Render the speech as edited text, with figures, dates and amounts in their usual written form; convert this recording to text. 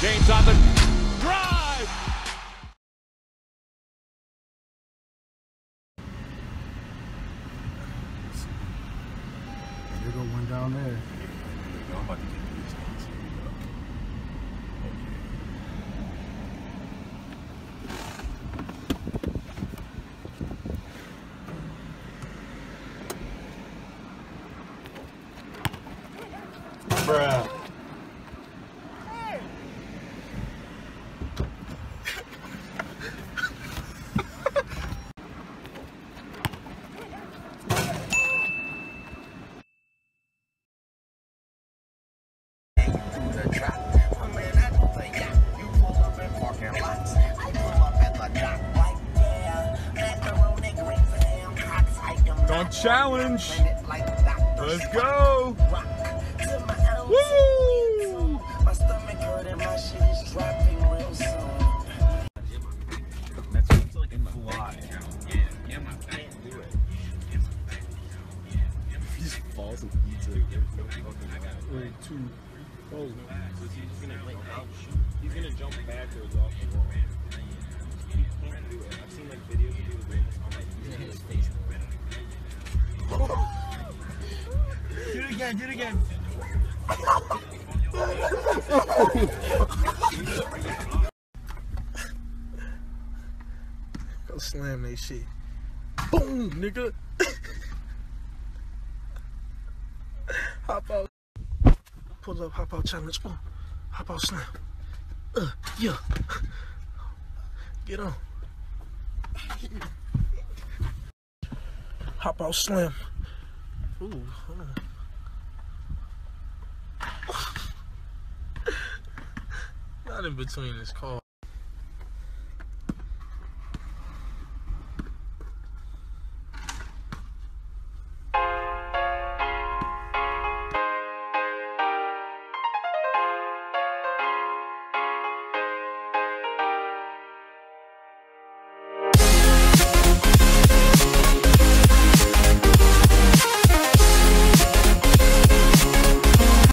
James on the drive. There go one down there. I'm about to get these things. Bruh. Dunk challenge. Let's go. Woo! My stomach hurt and my shit is dropping real soon. That's like in fly. He just falls and eats it. Like 2 falls. He's gonna jump backwards off the wall. He can't do it. I've seen like videos of people doing this. I'm like, he's gonna his face. Do it again, do it again. Go slam that shit. Boom, nigga. Hop out. Pull up, hop out challenge. Boom. Hop out slam. Yeah. Get on. Hop out slam. Ooh, hold on. Not in between this call.